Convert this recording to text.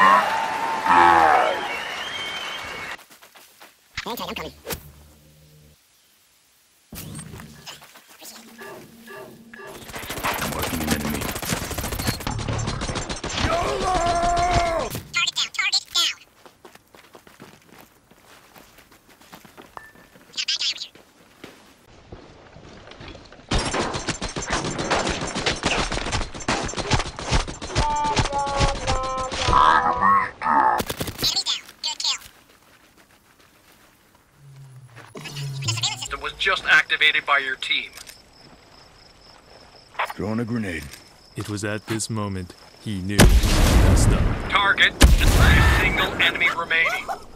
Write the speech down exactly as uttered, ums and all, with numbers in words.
Hang tight, I'm coming. Marking an enemy. Target down, target down. Got bad guy over here. Enemy down. Good kill. The surveillance system Was just activated by your team. Throwing a grenade. It was at this moment he knew he messed up. Target, just a single enemy remaining.